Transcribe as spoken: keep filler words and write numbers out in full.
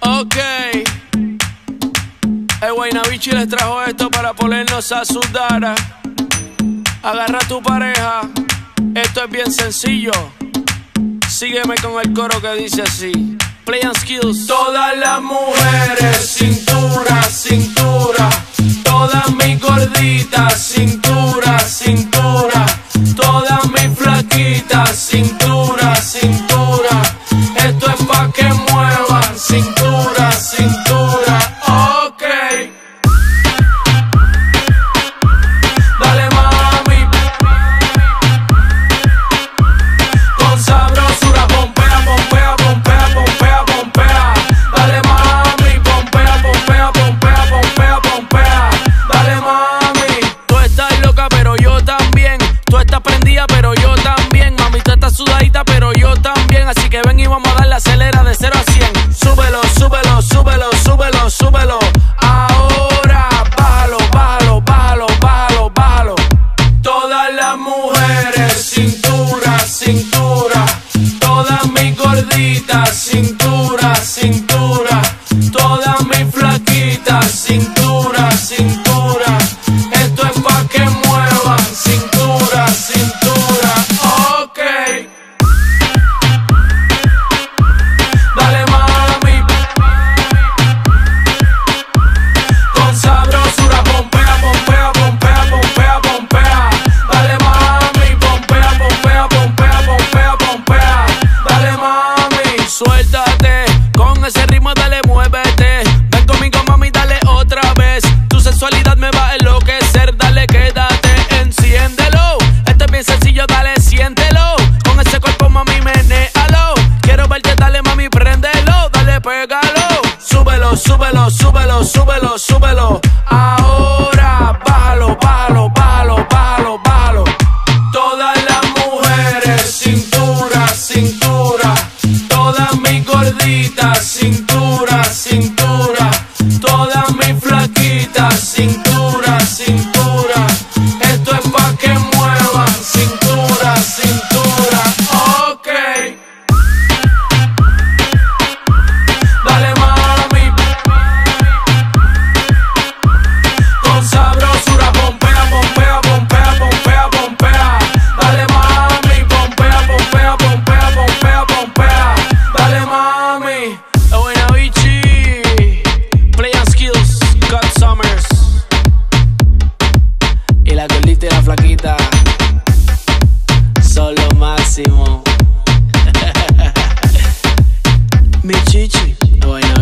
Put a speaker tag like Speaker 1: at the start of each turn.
Speaker 1: Ok. El Guaynabichi les trajo esto para ponernos a sudar. Agarra a tu pareja. Esto es bien sencillo. Sígueme con el coro que dice así. Play and skills. Todas las mujeres, cintura, cintura. Todas mis gorditas, cintura, cintura. Todas mis flaquitas, cintura, cintura. Esto es pa' que muevan, cintura, cintura. Ok. Dale mami. Con sabrosura, pompea, pompea, pompea, pompea, pompea. Dale mami, pompea, pompea, pompea, pompea, pompea. Dale mami. Tú estás loca, pero yo también. Tú estás prendida, pero yo también. Mami, tú estás sudadita, pero yo también. Así que ven y vamos a darle acelera de cero a cien. Súbelo, súbelo, súbelo, súbelo, súbelo. Ahora, bájalo, bájalo, bájalo, bájalo, bájalo. Todas las mujeres, cintura, cintura. Todas mis gorditas, cintura, cintura. Todas mis flaquitas, cintura, cintura. Esto es pa' que muevan, cintura, cintura. Ok. Dale mami. Con sabrosura, pompea, pompea, pompea, pompea, pompea. Dale mami, pompea, pompea, pompea, pompea, pompea. Dale mami. Suéltate, con ese ritmo dale, muévete. Ven conmigo mami, dale otra vez. Tu sensualidad me va a enloquecer. Dale, quédate, enciéndelo. Esto es bien sencillo, dale, siéntelo. Con ese cuerpo mami, menéalo. Quiero verte, dale mami, préndelo. Dale, pégalo. Súbelo, súbelo, súbelo, súbelo, súbelo. Ahora, bájalo, bájalo, bájalo, bájalo, bájalo. Todas las mujeres, cintura, cintura. Todas mis gorditas, cintura, cintura. Todas mis flaquitas, cintura, cintura. Esto es pa' que muevan, cintura, cintura. Ok. Dale mami. Con sabrosura, pompea, pompea, pompea, pompea, pompea. Dale mami, pompea, pompea, pompea, pompea, pompea. Dale mami. El Guaynabichi, Play and Skills, Cut Summers. Y la gordita y la flaquita son lo máximo. Mi chichi, bueno.